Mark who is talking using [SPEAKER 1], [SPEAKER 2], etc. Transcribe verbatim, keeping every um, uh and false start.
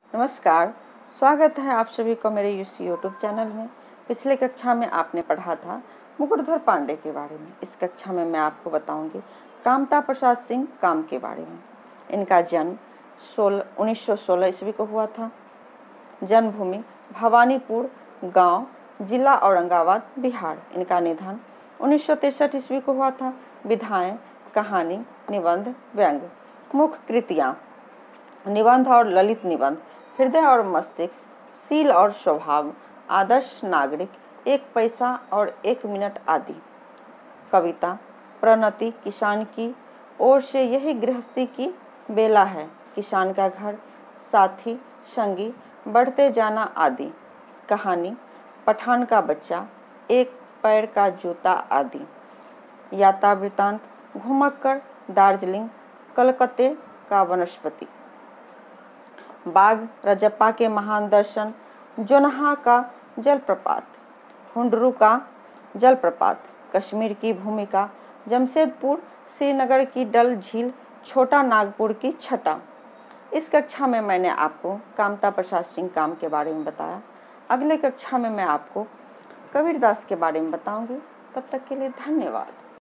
[SPEAKER 1] नमस्कार, स्वागत है आप सभी को मेरे इस यूट्यूब चैनल में। पिछले कक्षा में आपने पढ़ा था मुकुटधर पांडे के बारे में। इस कक्षा में मैं आपको बताऊंगी कामता प्रसाद सिंह काम के बारे में। इनका जन्म सोलह उन्नीस सौ सोलह ईस्वी को हुआ था। जन्मभूमि भवानीपुर गांव, जिला औरंगाबाद, बिहार। इनका निधन उन्नीस सौ तिरसठ ईस्वी को हुआ था। विधाएं, कहानी, निबंध, व्यंग। मुख्य कृतियाँ: निबंध और ललित निबंध, हृदय और मस्तिष्क, सील और स्वभाव, आदर्श नागरिक, एक पैसा और एक मिनट आदि। कविता: प्रणति, किसान की ओर से यही गृहस्थी की बेला है, किसान का घर, साथी, संगी, बढ़ते जाना आदि। कहानी: पठान का बच्चा, एक पैर का जूता आदि। यात्रा वृत्तांत: घुमक्कर, दार्जिलिंग, कलकत्ते का वनस्पति बाग, रजप्पा के महान दर्शन, जोन्हा का जलप्रपात, हुंडरू का जलप्रपात, कश्मीर की भूमिका, जमशेदपुर, श्रीनगर की डल झील, छोटा नागपुर की छटा। इस कक्षा में मैंने आपको कामता प्रसाद सिंह काम के बारे में बताया। अगले कक्षा में मैं आपको कबीरदास के बारे में बताऊंगी। तब तक के लिए धन्यवाद।